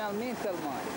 finalmente, Alemanha.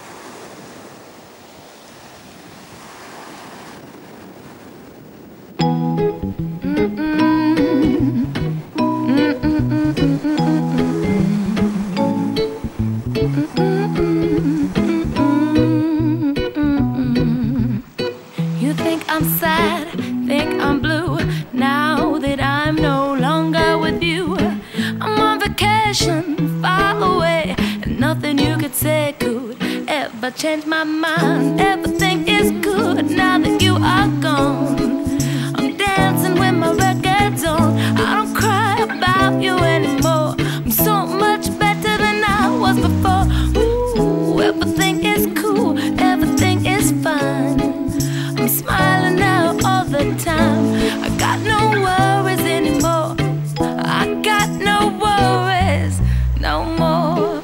You think I'm sad, think I'm blue, now that I'm no longer with you. I'm on vacation, far away, and nothing you could say could ever change my mind. Everything is good now that you are gone. I'm dancing with my records on, I don't cry about you anymore. I'm so much better than I was before. Ooh, everything is cool, everything is fine. I'm smiling now all the time. I got no worries anymore. I got no worries no more.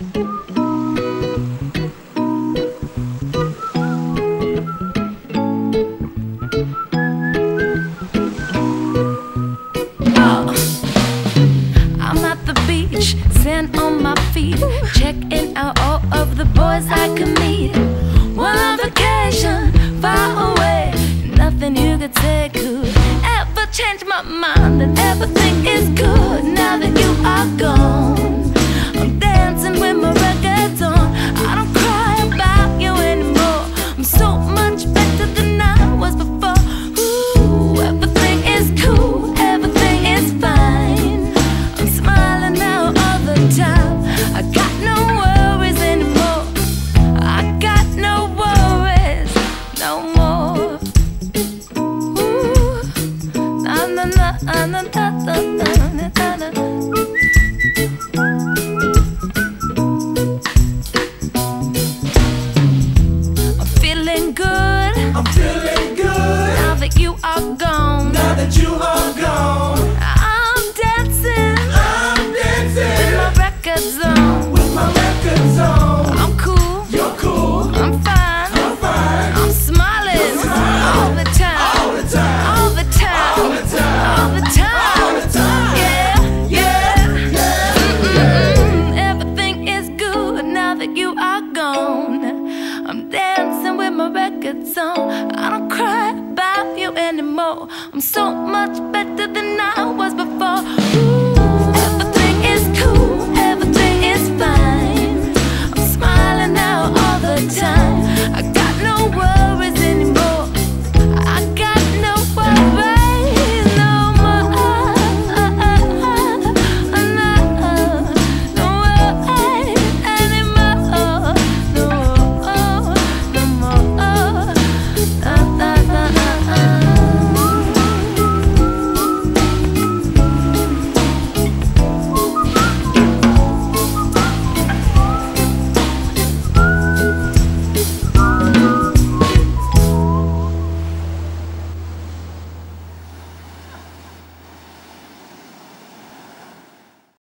Oh. I'm at the beach, sand on my feet, checking out all of the boys I can meet. While on vacation, far away, nothing you could say could ever change my mind. And everything is good now that